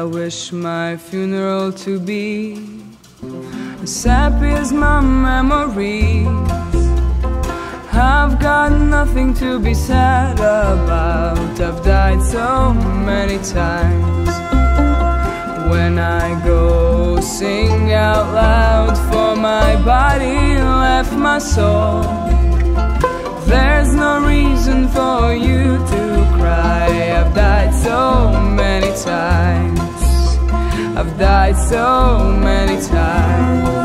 wish my funeral to be as happy as my memories. I've got nothing to be sad about. I've died so many times. When I go sing out loud, for my body left my soul. There's no reason for you to cry. I've died so many times. I've died so many times.